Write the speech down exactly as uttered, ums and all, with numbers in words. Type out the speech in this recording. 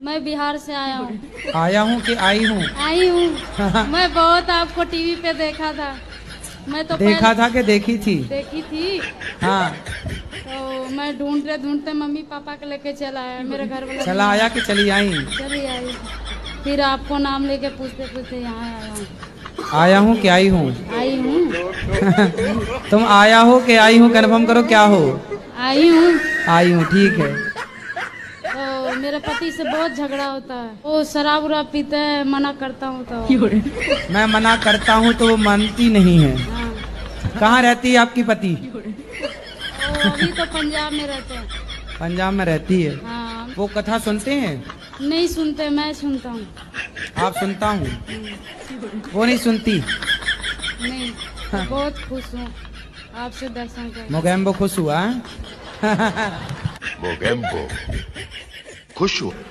मैं बिहार से आया हूँ। आया हूँ कि आई हूँ? आई हूँ। मैं बहुत आपको टीवी पे देखा था। मैं तो देखा था कि देखी थी? देखी थी। हाँ। तो मैं ढूंढते ढूंढते मम्मी पापा के लेके चला आया। मेरे घर वाला चला आया कि चली आई? चली आई। फिर आपको नाम लेके पूछते पूछते यहाँ आया हूँ। आया हूँ कि आई हूँ? आई हूँ। तुम आया हो कि आई हूँ कन्फर्म करो, क्या हो? आई हूँ। आई हूँ, ठीक है। तो मेरे पति से बहुत झगड़ा होता है। वो शराब उराब पीते हैं, मना करता हूँ तो मैं मना करता हूँ तो वो मानती नहीं है। हाँ। कहाँ रहती है आपकी पति? वो अभी तो पंजाब में रहते हैं। पंजाब में रहती है। हाँ। वो कथा सुनते हैं? नहीं सुनते, मैं सुनता हूँ। आप सुनता हूँ, वो नहीं सुनती? नहीं। हाँ। बहुत खुश हूँ आपसे दर्शन कर। मोगेम्बो खुश हुआ? मोगेम्बो खुश हुआ।